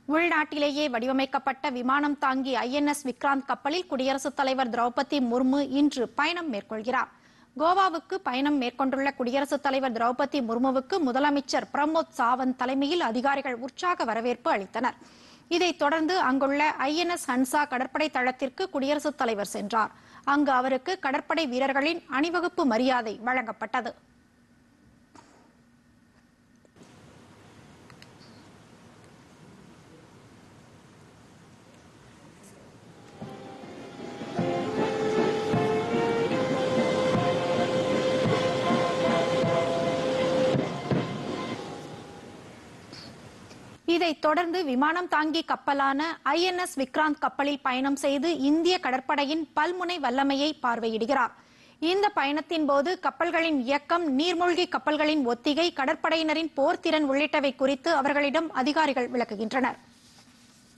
உள்நாட்டிலேயே வடிவமைக்கப்பட்ட விமானம் தாங்கி INS விக்ராந்த் கப்பலில் குடியரசுத் தலைவர் திரௌபதி முர்மு இன்று பயணம் மேற்கொள்கிறார். கோவாவுக்கு பயணம் மேற்கொண்டுள்ள குடியரசுத் தலைவர் திரௌபதி முர்முவுக்கு முதலமைச்சர் பிரமோத் சாவந்த் தலைமையில் அதிகாரிகள் உற்சாக வரவேற்பு அளித்தனர். இதைத் தொடர்ந்து அங்குள்ள INS ஹன்சா கடற்படை தளத்திற்கு குடியரசுத் தலைவர் சென்றார். அங்கு அவருக்கு கடற்படை வீரர்களின் அணிவகுப்பு மரியாதை வழங்கப்பட்டது. இதைத் தொடர்ந்து விமானம் தாங்கி கப்பலான INS விக்ராந்த் கப்பலில் பயணம் செய்து இந்திய கடற்படையின் பல்முனை வல்லமையை பார்வையிடுகிறார். இந்த பயணத்தின் போது கப்பல்களின் இயக்கம், நீர்மூழ்கி கப்பல்களின் ஒத்திகை, கடற்படையினரின் போர்த்திறன் உள்ளிட்டவை குறித்து அவர்களிடம் அதிகாரிகள் விளக்குகின்றனர்.